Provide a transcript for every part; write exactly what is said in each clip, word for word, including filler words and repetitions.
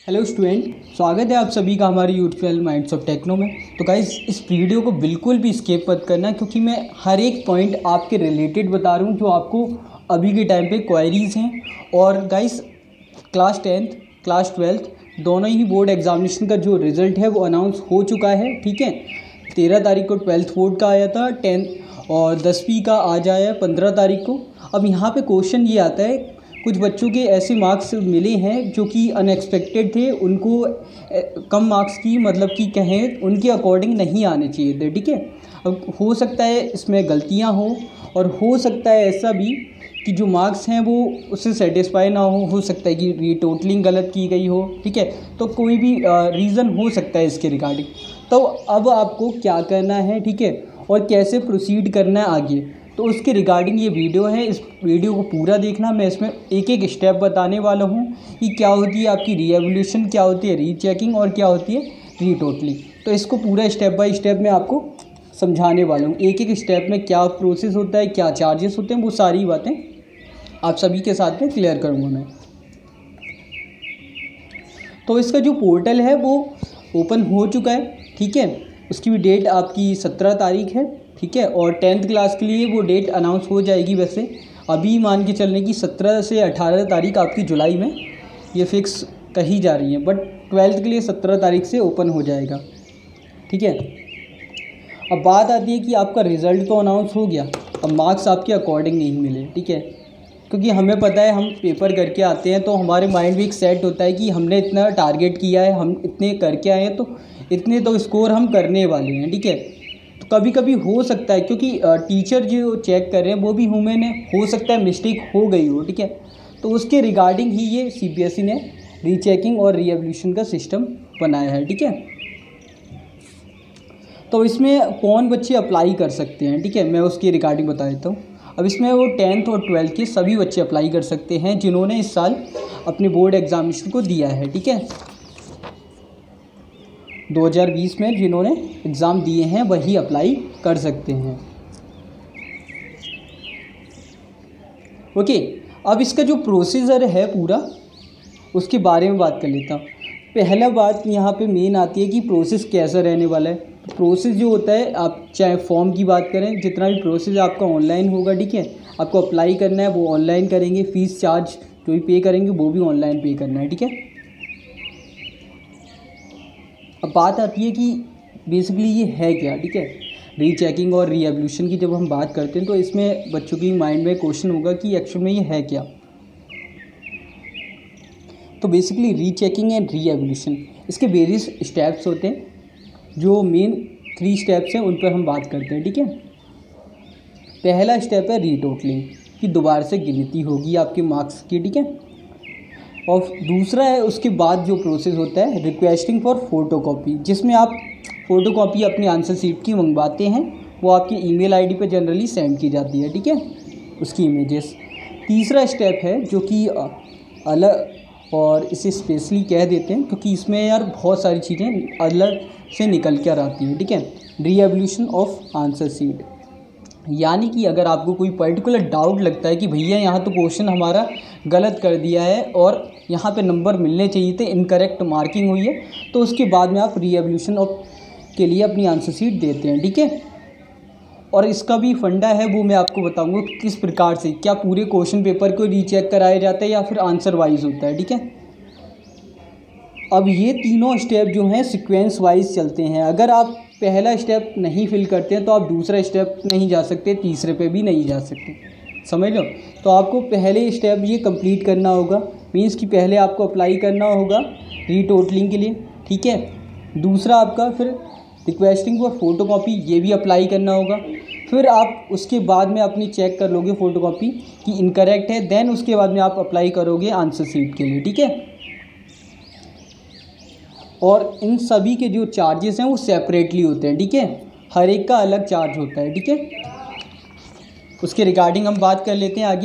Hello student, स्वागत है आप सभी का हमारे YouTube channel minds of techno में। तो गाइस, इस वीडियो को बिल्कुल भी स्किप मत करना, क्योंकि मैं हर एक पॉइंट आपके रिलेटेड बता रहा हूँ जो आपको अभी के टाइम पे क्वेरीज हैं। और guys, class tenth class twelfth दोनों ही बोर्ड एग्जामिनेशन का जो रिज़ल्ट है वो अनाउंस हो चुका है। ठीक है, तेरह तारीख को ट्वेल्थ बोर्ड का आया था, टेंथ और दसवीं का आज आया है पंद्रह तारीख को। अब यहाँ पे क्वेश्चन ये आता है, कुछ बच्चों के ऐसे मार्क्स मिले हैं जो कि अनएक्सपेक्टेड थे, उनको कम मार्क्स की मतलब कि कहें उनके अकॉर्डिंग नहीं आने चाहिए थे। ठीक है, अब हो सकता है इसमें गलतियां हो, और हो सकता है ऐसा भी कि जो मार्क्स हैं वो उससे सेटिस्फाई ना हो हो सकता है कि रीटोटलिंग गलत की गई हो। ठीक है, तो कोई भी रीज़न हो सकता है इसके रिगार्डिंग। तो अब आपको क्या करना है, ठीक है, और कैसे प्रोसीड करना है आगे, तो उसके रिगार्डिंग ये वीडियो है। इस वीडियो को पूरा देखना, मैं इसमें एक एक स्टेप बताने वाला हूँ कि क्या होती है आपकी रीएवोल्यूशन, क्या होती है रीचेकिंग और क्या होती है रीटोटलिंग। तो इसको पूरा स्टेप बाय स्टेप मैं आपको समझाने वाला हूँ, एक एक स्टेप में क्या प्रोसेस होता है, क्या चार्जेस होते हैं, वो सारी बातें आप सभी के साथ में क्लियर करूँगा मैं। तो इसका जो पोर्टल है वो ओपन हो चुका है। ठीक है, उसकी भी डेट आपकी सत्रह तारीख है। ठीक है, और टेंथ क्लास के लिए वो डेट अनाउंस हो जाएगी। वैसे अभी मान के चलने की सत्रह से अठारह तारीख आपकी जुलाई में ये फिक्स कही जा रही है, बट ट्वेल्थ के लिए सत्रह तारीख से ओपन हो जाएगा। ठीक है, अब बात आती है कि आपका रिज़ल्ट तो अनाउंस हो गया, अब मार्क्स आपके अकॉर्डिंग नहीं मिले। ठीक है, क्योंकि हमें पता है हम पेपर करके आते हैं तो हमारे माइंड में एक सेट होता है कि हमने इतना टारगेट किया है, हम इतने करके आए हैं, तो इतने तो स्कोर हम करने वाले हैं। ठीक है, तो कभी कभी हो सकता है, क्योंकि टीचर जो चेक कर रहे हैं वो भी ह्यूमन है, हो सकता है मिस्टेक हो गई हो। ठीक है, तो उसके रिगार्डिंग ही ये सीबीएसई ने रीचेकिंग और रीएवोल्यूशन का सिस्टम बनाया है। ठीक है, तो इसमें कौन बच्चे अप्लाई कर सकते हैं, ठीक है, मैं उसकी रिगार्डिंग बता देता हूँ। अब इसमें वो टेंथ और ट्वेल्थ के सभी बच्चे अप्लाई कर सकते हैं जिन्होंने इस साल अपने बोर्ड एग्जामिनेशन को दिया है। ठीक है, दो हज़ार बीस में जिन्होंने एग्ज़ाम दिए हैं वही अप्लाई कर सकते हैं। ओके, अब इसका जो प्रोसीजर है पूरा, उसके बारे में बात कर लेता हूँ। पहला बात यहाँ पे मेन आती है कि प्रोसेस कैसा रहने वाला है। प्रोसेस जो होता है, आप चाहे फॉर्म की बात करें, जितना भी प्रोसेस आपका ऑनलाइन होगा। ठीक है, आपको अप्लाई करना है वो ऑनलाइन करेंगे, फ़ीस चार्ज जो भी पे करेंगे वो भी ऑनलाइन पे करना है। ठीक है, अब बात आती है कि बेसिकली ये है क्या। ठीक है, रीचेकिंग और रीएवोल्यूशन की जब हम बात करते हैं तो इसमें बच्चों की माइंड में क्वेश्चन होगा कि एक्चुअल में ये है क्या। तो बेसिकली रीचेकिंग एंड रीएवोल्यूशन, इसके वेरियस स्टेप्स होते हैं। जो मेन थ्री स्टेप्स हैं उन पर हम बात करते हैं। ठीक है, पहला स्टेप है रीटोटलिंग, कि दोबारा से गिनती होगी आपके मार्क्स की। ठीक है, और दूसरा है उसके बाद जो प्रोसेस होता है रिक्वेस्टिंग फॉर फोटोकॉपी, जिसमें आप फ़ोटोकॉपी अपनी आंसर शीट की मंगवाते हैं, वो आपकी ईमेल आईडी पे जनरली सेंड की जाती है। ठीक है, उसकी इमेजेस। तीसरा स्टेप है जो कि अलग, और इसे स्पेशली कह देते हैं क्योंकि इसमें यार बहुत सारी चीज़ें अलग से निकल कर आती हैं। ठीक है, रीएवोल्यूशन ऑफ आंसर शीट, यानी कि अगर आपको कोई पर्टिकुलर डाउट लगता है कि भैया यहाँ तो क्वेश्चन हमारा गलत कर दिया है और यहाँ पे नंबर मिलने चाहिए थे, इनकरेक्ट मार्किंग हुई है, तो उसके बाद में आप रीएवोल्यूशन ऑफ के लिए अपनी आंसर शीट देते हैं। ठीक है, और इसका भी फंडा है वो मैं आपको बताऊंगा कि किस प्रकार से, क्या पूरे क्वेश्चन पेपर को रीचेक कराया जाता है या फिर आंसर वाइज होता है। ठीक है, अब ये तीनों स्टेप जो हैं सीक्वेंस वाइज चलते हैं। अगर आप पहला स्टेप नहीं फिल करते हैं तो आप दूसरा स्टेप नहीं जा सकते, तीसरे पे भी नहीं जा सकते, समझ लो। तो आपको पहले स्टेप ये कंप्लीट करना होगा, मीन्स कि पहले आपको अप्लाई करना होगा रीटोटलिंग के लिए। ठीक है, दूसरा आपका फिर रिक्वेस्टिंग फॉर फोटोकॉपी, ये भी अप्लाई करना होगा। फिर आप उसके बाद में अपनी चेक कर लोगे फ़ोटोकॉपी कि इनकरेक्ट है, देन उसके बाद में आप अप्लाई करोगे आंसर शीट के लिए। ठीक है, और इन सभी के जो चार्जेस हैं वो सेपरेटली होते हैं। ठीक है, हर एक का अलग चार्ज होता है। ठीक है, उसके रिगार्डिंग हम बात कर लेते हैं आगे।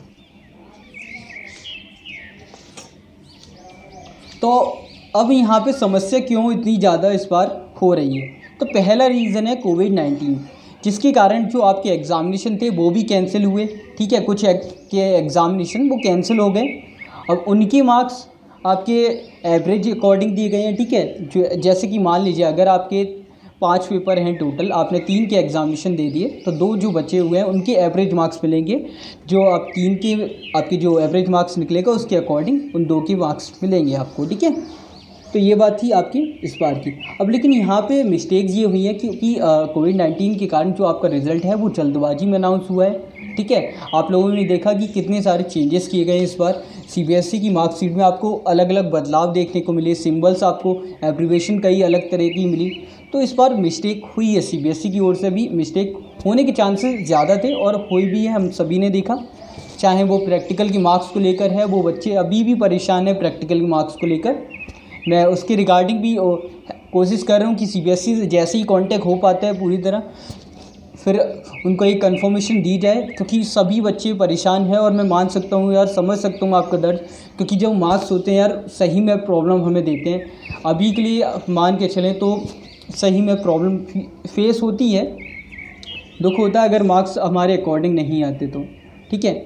तो अब यहाँ पे समस्या क्यों इतनी ज़्यादा इस बार हो रही है, तो पहला रीज़न है कोविड नाइन्टीन, जिसके कारण जो आपके एग्ज़ामिनेशन थे वो भी कैंसिल हुए। ठीक है, कुछ के एग्ज़ामिनेशन वो कैंसिल हो गए। अब उनके मार्क्स आपके एवरेज अकॉर्डिंग दिए गए हैं, ठीक है। जो जैसे कि मान लीजिए अगर आपके पाँच पेपर हैं टोटल, आपने तीन के एग्जामिनेशन दे दिए, तो दो जो बचे हुए हैं उनके एवरेज मार्क्स मिलेंगे। जो आप तीन के आपके जो एवरेज मार्क्स निकलेगा उसके अकॉर्डिंग उन दो के मार्क्स मिलेंगे आपको, ठीक है। तो ये बात थी आपकी इस बार की। अब लेकिन यहाँ पे मिस्टेक्स ये हुई है क्योंकि कोविड नाइन्टीन के कारण जो आपका रिज़ल्ट है वो जल्दबाजी में अनाउंस हुआ है, ठीक है। आप लोगों ने देखा कि कितने सारे चेंजेस किए गए इस बार। सीबीएसई की मार्कशीट में आपको अलग अलग बदलाव देखने को मिले, सिंबल्स आपको एब्रीवेशन कई अलग तरह की मिली। तो इस बार मिस्टेक हुई है, सीबीएसई की ओर से भी मिस्टेक होने के चांसेस ज़्यादा थे और हुई भी है, हम सभी ने देखा। चाहे वो प्रैक्टिकल के मार्क्स को लेकर है, वो बच्चे अभी भी परेशान है प्रैक्टिकल के मार्क्स को लेकर। मैं उसके रिगार्डिंग भी कोशिश कर रहा हूँ कि सीबीएसई से जैसे ही कांटेक्ट हो पाता है पूरी तरह फिर उनको एक कंफर्मेशन दी जाए, क्योंकि सभी बच्चे परेशान हैं। और मैं मान सकता हूँ यार, समझ सकता हूँ आपका दर्द, क्योंकि जब मार्क्स होते हैं यार सही में प्रॉब्लम हमें देते हैं। अभी के लिए मान के चलें तो सही में प्रॉब्लम फेस होती है, दुख होता है अगर मार्क्स हमारे अकॉर्डिंग नहीं आते तो, ठीक है।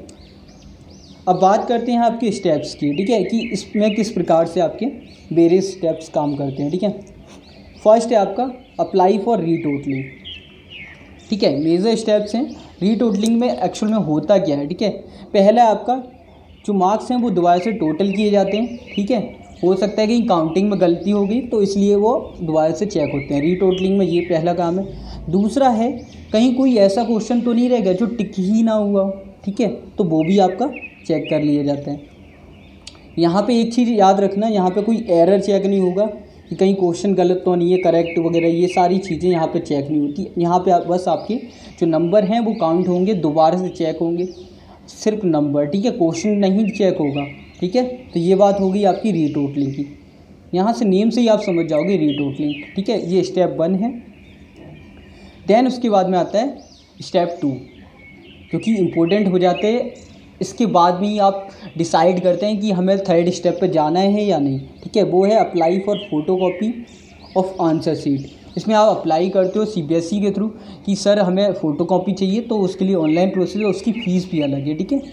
अब बात करते हैं आपके स्टेप्स की, ठीक है, कि इसमें किस प्रकार से आपके वेरियस स्टेप्स काम करते हैं, ठीक है। फर्स्ट है आपका अप्लाई फॉर रीटोटलिंग, ठीक है। मेजर स्टेप्स हैं रीटोटलिंग में। एक्चुअल में होता क्या है, ठीक है। पहला आपका जो मार्क्स हैं वो दोबारा से टोटल किए जाते हैं, ठीक है। हो सकता है कि काउंटिंग में गलती हो गई तो इसलिए वो दोबारा से चेक होते हैं। रीटोटलिंग में ये पहला काम है। दूसरा है कहीं कोई ऐसा क्वेश्चन तो नहीं रहेगा जो टिक ही ना हुआ हो, ठीक है, तो वो भी आपका चेक कर लिए जाते हैं। यहाँ पे एक चीज़ याद रखना, यहाँ पे कोई एरर चेक नहीं होगा कि कहीं क्वेश्चन गलत तो नहीं है, करेक्ट वगैरह, ये सारी चीज़ें यहाँ पे चेक नहीं होती। यहाँ पे आप बस आपके जो नंबर हैं वो काउंट होंगे, दोबारा से चेक होंगे सिर्फ नंबर, ठीक है, क्वेश्चन नहीं चेक होगा, ठीक है। तो ये बात होगी आपकी रीटोटलिंग की। यहाँ से नेम से ही आप समझ जाओगे रीटोटलिंग, ठीक है। ये स्टेप वन है। देन उसके बाद में आता है स्टेप टू, क्योंकि इम्पोर्टेंट हो जाते हैं। इसके बाद में ही आप डिसाइड करते हैं कि हमें थर्ड स्टेप पे जाना है या नहीं, ठीक है। वो है apply for photocopy of answer sheet. इसमें आप अप्लाई करते हो सीबीएसई के थ्रू कि सर हमें फ़ोटोकॉपी चाहिए, तो उसके लिए ऑनलाइन प्रोसेस है, उसकी फ़ीस भी अलग है, ठीक है।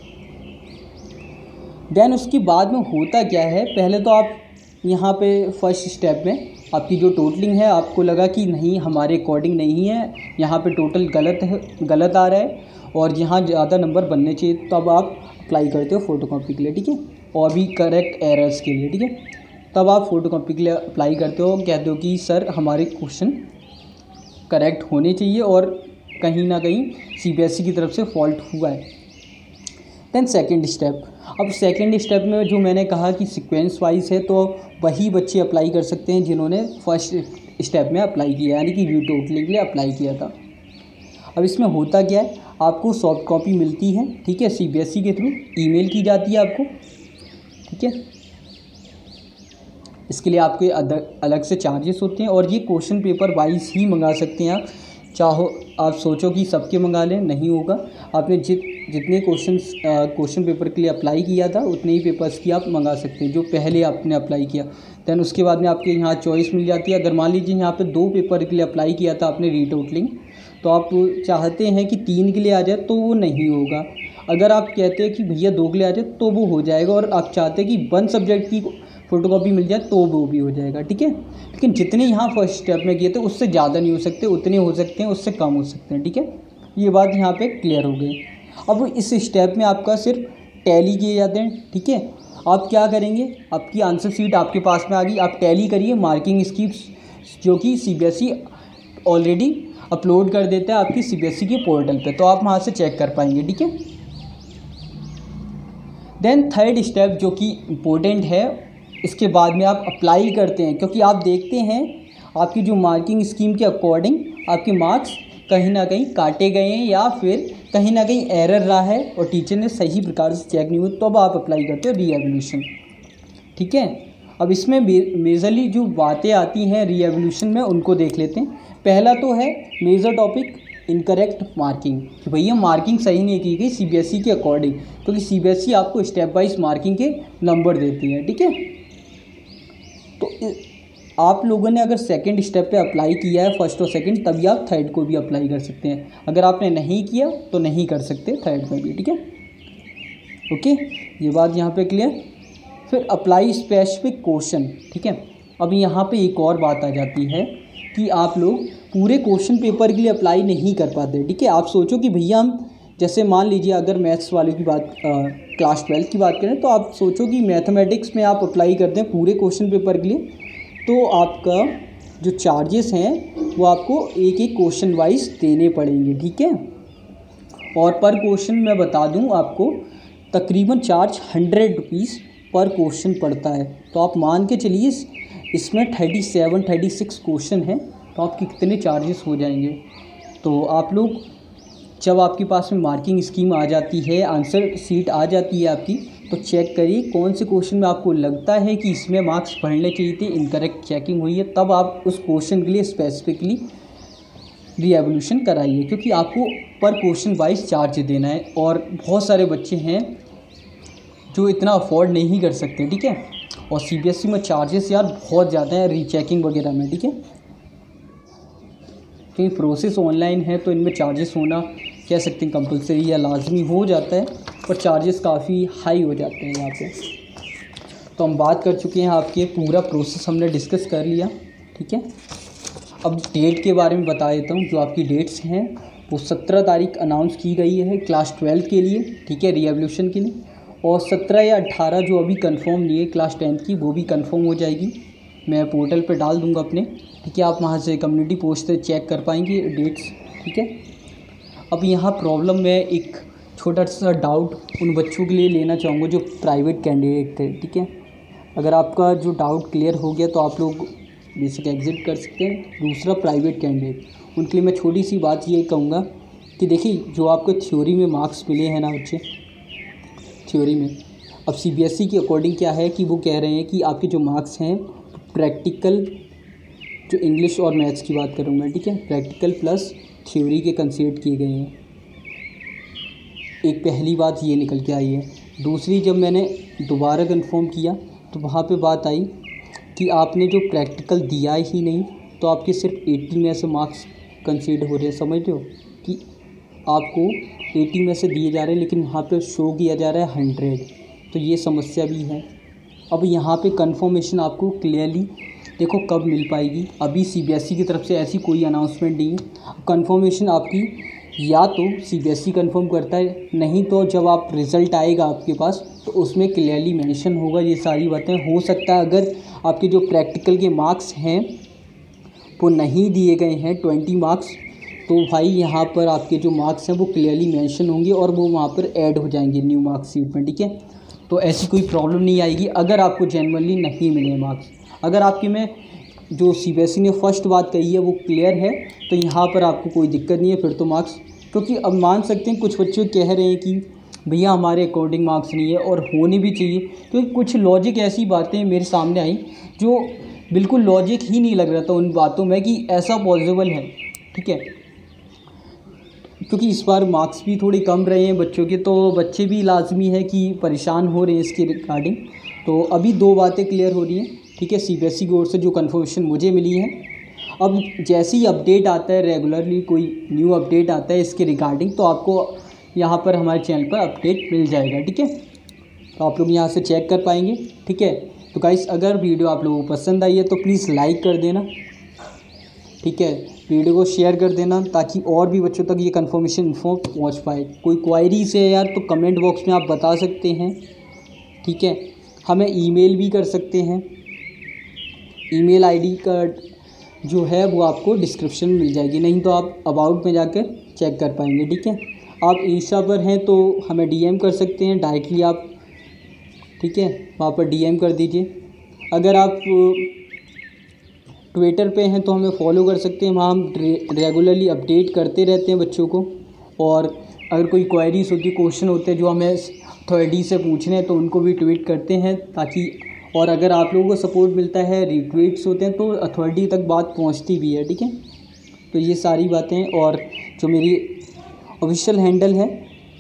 देन उसके बाद में होता क्या है, पहले तो आप यहाँ पे फर्स्ट स्टेप में आपकी जो टोटलिंग है आपको लगा कि नहीं हमारे अकॉर्डिंग नहीं है, यहाँ पे टोटल गलत है, गलत आ रहा है और यहाँ ज़्यादा नंबर बनने चाहिए, तब आप अप्लाई करते हो फ़ोटोकॉपी के लिए, ठीक है, और भी करेक्ट एरर्स के लिए, ठीक है। तब आप फ़ोटोकॉपी के लिए अप्लाई करते हो, कहते हो कि सर हमारे क्वेश्चन करेक्ट होने चाहिए और कहीं ना कहीं सीबीएसई की तरफ से फॉल्ट हुआ है। Then second step. अब सेकंड स्टेप में जो मैंने कहा कि सीक्वेंस वाइज है, तो वही बच्चे अप्लाई कर सकते हैं जिन्होंने फर्स्ट स्टेप में अप्लाई किया, यानी कि रीटोटलिंग के लिए अप्लाई किया था। अब इसमें होता क्या है, आपको सॉफ्ट कॉपी मिलती है, ठीक है, सीबीएसई के थ्रू ईमेल की जाती है आपको, ठीक है। इसके लिए आपके अलग से चार्जेस होते हैं और ये क्वेश्चन पेपर वाइज ही मंगा सकते हैं आप। चाहो आप सोचो कि सबके मंगा लें, नहीं होगा। आपने जित जितने क्वेश्चन क्वेश्चन पेपर के लिए अप्लाई किया था उतने ही पेपर्स की आप मंगा सकते हैं जो पहले आपने अप्लाई किया। दैन उसके बाद में आपके यहाँ चॉइस मिल जाती है। अगर मान लीजिए यहाँ पे दो पेपर के लिए अप्लाई किया था आपने रीटोटलिंग, तो आप चाहते हैं कि तीन के लिए आ जाए तो वो नहीं होगा। अगर आप कहते हैं कि भैया दो के लिए आ जाए तो वो हो जाएगा, और आप चाहते हैं कि वन सब्जेक्ट की फ़ोटोकॉपी मिल जाए तो वो भी हो जाएगा, ठीक है। लेकिन जितने यहाँ फर्स्ट स्टेप में किए थे उससे ज़्यादा नहीं हो सकते, उतने हो सकते हैं, उससे कम हो सकते हैं, ठीक है। ये बात यहाँ पे क्लियर हो गई। अब इस स्टेप में आपका सिर्फ टैली किए जाते हैं, ठीक है। आप क्या करेंगे, आपकी आंसर शीट आपके पास में आ गई, आप टैली करिए मार्किंग स्कीम्स जो कि सीबीएसई ऑलरेडी अपलोड कर देता है आपकी सीबीएसई के पोर्टल पे, तो आप वहाँ से चेक कर पाएंगे, ठीक है। देन थर्ड स्टेप जो कि इम्पोर्टेंट है, इसके बाद में आप अप्लाई करते हैं, क्योंकि आप देखते हैं आपकी जो मार्किंग स्कीम के अकॉर्डिंग आपके मार्क्स कहीं ना कहीं काटे गए हैं या फिर कहीं ना कहीं एरर रहा है और टीचर ने सही प्रकार से चेक नहीं हुआ, तो अब आप अप्लाई करते हो रीएवल्यूशन, ठीक है। अब इसमें मेजरली जो बातें आती हैं रीएवल्यूशन में उनको देख लेते हैं। पहला तो है मेजर टॉपिक इनकरेक्ट मार्किंग, कि भैया मार्किंग सही नहीं की गई सीबीएसई के अकॉर्डिंग, क्योंकि सीबीएसई आपको स्टेप वाइज मार्किंग के नंबर देती है, ठीक है। तो आप लोगों ने अगर सेकंड स्टेप पे अप्लाई किया है फर्स्ट और सेकंड, तभी आप थर्ड को भी अप्लाई कर सकते हैं। अगर आपने नहीं किया तो नहीं कर सकते थर्ड में भी, ठीक है। ओके, ये बात यहाँ पे क्लियर। फिर अप्लाई स्पेसिफिक क्वेश्चन, ठीक है। अब यहाँ पे एक और बात आ जाती है कि आप लोग पूरे क्वेश्चन पेपर के लिए अप्लाई नहीं कर पाते, ठीक है। आप सोचो कि भैया हम जैसे मान लीजिए अगर मैथ्स वाले की बात क्लास ट्वेल्थ की बात करें तो आप सोचो कि मैथमेटिक्स में आप अप्लाई करते हैं पूरे क्वेश्चन पेपर के लिए, तो आपका जो चार्जेस हैं वो आपको एक एक क्वेश्चन वाइज देने पड़ेंगे, ठीक है। और पर क्वेश्चन मैं बता दूं आपको तकरीबन charge hundred rupees per question पड़ता है। तो आप मान के चलिए इसमें thirty seven thirty six question हैं, तो आपके कितने चार्जेस हो जाएंगे। तो आप लोग जब आपके पास में मार्किंग स्कीम आ जाती है, आंसर सीट आ जाती है आपकी, तो चेक करिए कौन से क्वेश्चन में आपको लगता है कि इसमें मार्क्स बढ़ने चाहिए थे, इनकरेक्ट चेकिंग हुई है, तब आप उस क्वेश्चन के लिए स्पेसिफिकली रीएवोल्यूशन कराइए, क्योंकि आपको पर क्वेश्चन वाइज चार्ज देना है। और बहुत सारे बच्चे हैं जो इतना अफोर्ड नहीं कर सकते, ठीक है। और सीबीएसई में चार्जेस यार बहुत ज़्यादा है रीचेकिंग वगैरह में, ठीक है। क्योंकि प्रोसेस ऑनलाइन है तो इनमें चार्जेस होना कह सकते हैं कंपलसरी या लाजमी हो जाता है, पर चार्जेस काफ़ी हाई हो जाते हैं यहाँ पे। तो हम बात कर चुके हैं, आपके पूरा प्रोसेस हमने डिस्कस कर लिया, ठीक है। अब डेट के बारे में बता देता हूँ। जो आपकी डेट्स हैं वो सत्रह तारीख अनाउंस की गई है क्लास ट्वेल्थ के लिए, ठीक है, रीएवोल्यूशन के लिए। और सत्रह या अट्ठारह जो अभी कंफर्म नहीं है क्लास टेंथ की, वो भी कंफर्म हो जाएगी। मैं पोर्टल पे डाल दूंगा अपने, ठीक है। आप वहाँ से कम्युनिटी पोस्ट से चेक कर पाएंगे डेट्स, ठीक है। अब यहाँ प्रॉब्लम में एक छोटा सा डाउट उन बच्चों के लिए लेना चाहूँगा जो प्राइवेट कैंडिडेट थे, ठीक है। अगर आपका जो डाउट क्लियर हो गया तो आप लोग बेसिक एग्जिट कर सकते हैं। दूसरा प्राइवेट कैंडिडेट, उनके लिए मैं छोटी सी बात ये कहूँगा कि देखिए जो आपको थ्योरी में मार्क्स मिले हैं ना बच्चे, थ्योरी में, अब सीबीएसई के अकॉर्डिंग क्या है कि वो कह रहे हैं कि आपके जो मार्क्स हैं प्रैक्टिकल, जो इंग्लिश और मैथ्स की बात करूँगा, ठीक है, प्रैक्टिकल प्लस थ्योरी के कंसीडर किए गए हैं। एक पहली बात ये निकल के आई है। दूसरी, जब मैंने दोबारा कंफर्म किया तो वहाँ पे बात आई कि आपने जो प्रैक्टिकल दिया ही नहीं, तो आपके सिर्फ अस्सी में से मार्क्स कंसीडर हो रहे हैं। समझ रहे हो कि आपको अस्सी में से दिए जा रहे हैं, लेकिन वहाँ पे शो किया जा रहा है हंड्रेड, तो ये समस्या भी है। अब यहाँ पे कंफर्मेशन आपको क्लियरली देखो कब मिल पाएगी। अभी सीबीएसई की तरफ से ऐसी कोई अनाउंसमेंट नहीं है। कंफर्मेशन आपकी या तो सीबीएसई कंफर्म करता है, नहीं तो जब आप रिज़ल्ट आएगा आपके पास तो उसमें क्लियरली मेंशन होगा ये सारी बातें। हो सकता है अगर आपके जो प्रैक्टिकल के मार्क्स हैं वो नहीं दिए गए हैं ट्वेंटी मार्क्स, तो भाई यहाँ पर आपके जो मार्क्स हैं वो क्लियरली मेंशन होंगे और वो वहाँ पर ऐड हो जाएंगे न्यू मार्क्सशीट में, ठीक है। तो ऐसी कोई प्रॉब्लम नहीं आएगी अगर आपको जेन्युइनली नहीं मिले मार्क्स। अगर आपके में जो सीबीएसई ने फर्स्ट बात कही है वो क्लियर है तो यहाँ पर आपको कोई दिक्कत नहीं है फिर तो मार्क्स। क्योंकि अब मान सकते हैं कुछ बच्चे कह रहे हैं कि भैया हमारे अकॉर्डिंग मार्क्स नहीं है, और होनी भी चाहिए, क्योंकि कुछ लॉजिक ऐसी बातें मेरे सामने आई जो बिल्कुल लॉजिक ही नहीं लग रहा था उन बातों में कि ऐसा पॉसिबल है, ठीक है। क्योंकि इस बार मार्क्स भी थोड़े कम रहे हैं बच्चों के, तो बच्चे भी लाजमी है कि परेशान हो रहे हैं इसके रिगार्डिंग। तो अभी दो बातें क्लियर हो रही हैं, ठीक है, सीबीएसई की ओर से जो कन्फर्मेशन मुझे मिली है। अब जैसे ही अपडेट आता है, रेगुलरली कोई न्यू अपडेट आता है इसके रिगार्डिंग, तो आपको यहाँ पर हमारे चैनल पर अपडेट मिल जाएगा, ठीक है। तो आप लोग यहाँ से चेक कर पाएंगे, ठीक है। तो गाइस अगर वीडियो आप लोगों को पसंद आई है तो प्लीज़ लाइक कर देना, ठीक है। वीडियो को शेयर कर देना ताकि और भी बच्चों तक ये कंफर्मेशन इन्फो पहुँच पाए। कोई क्वायरीज है यार तो कमेंट बॉक्स में आप बता सकते हैं, ठीक है। हमें ईमेल भी कर सकते हैं, ईमेल आईडी का जो है वो आपको डिस्क्रिप्शन में मिल जाएगी, नहीं तो आप अबाउट में जाकर चेक कर पाएंगे, ठीक है। आप इंस्टा पर हैं तो हमें डीएम कर सकते हैं डायरेक्टली आप, ठीक है, वहाँ पर डीएम कर दीजिए। अगर आप ट्विटर पे हैं तो हमें फॉलो कर सकते हैं, वहाँ हम रेगुलरली अपडेट करते रहते हैं बच्चों को। और अगर कोई क्वेरीज होती है, क्वेश्चन होते हैं जो हमें अथॉरिटी से पूछने हैं तो उनको भी ट्वीट करते हैं ताकि, और अगर आप लोगों को सपोर्ट मिलता है, रीट्वीट्स होते हैं तो अथॉरिटी तक बात पहुंचती भी है, ठीक है। तो ये सारी बातें, और जो मेरी ऑफिशियल हैंडल है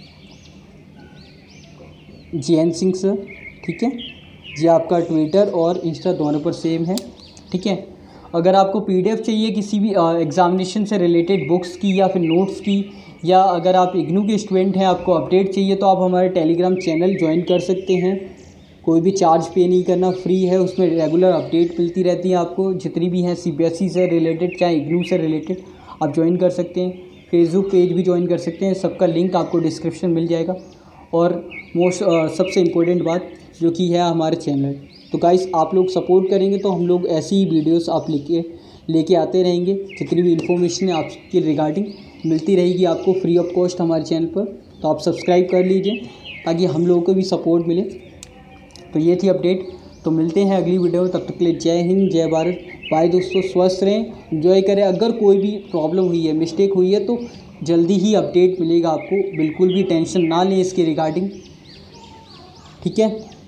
जी एन सिंह सर, ठीक है, ये आपका ट्विटर और इंस्टा दोनों पर सेम है, ठीक है। अगर आपको पीडीएफ चाहिए किसी भी एग्जामिनेशन से रिलेटेड बुक्स की या फिर नोट्स की, या अगर आप इग्नू के स्टूडेंट हैं आपको अपडेट चाहिए तो आप हमारे टेलीग्राम चैनल ज्वाइन कर सकते हैं, कोई भी चार्ज पे नहीं करना, फ्री है। उसमें रेगुलर अपडेट मिलती रहती है आपको, जितनी भी हैं सी बी एस ई से रिलेटेड चाहे इग्नू से रिलेटेड, आप ज्वाइन कर सकते हैं। फेसबुक पेज भी ज्वाइन कर सकते हैं, सबका लिंक आपको डिस्क्रिप्शन मिल जाएगा। और मोस्ट सबसे इम्पोर्टेंट बात जो कि है हमारे चैनल। तो गाइस आप लोग सपोर्ट करेंगे तो हम लोग ऐसी ही वीडियोस आप लेके लेके आते रहेंगे। जितनी भी इन्फॉर्मेशन है आपके रिगार्डिंग मिलती रहेगी आपको फ्री ऑफ कॉस्ट हमारे चैनल पर। तो आप सब्सक्राइब कर लीजिए ताकि हम लोगों को भी सपोर्ट मिले। तो ये थी अपडेट। तो मिलते हैं अगली वीडियो में, तब तक के लिए जय हिंद जय भारत। बाय दोस्तों, स्वस्थ रहें, एंजॉय करें। अगर कोई भी प्रॉब्लम हुई है, मिस्टेक हुई है तो जल्दी ही अपडेट मिलेगा आपको, बिल्कुल भी टेंशन ना लें इसके रिगार्डिंग, ठीक है।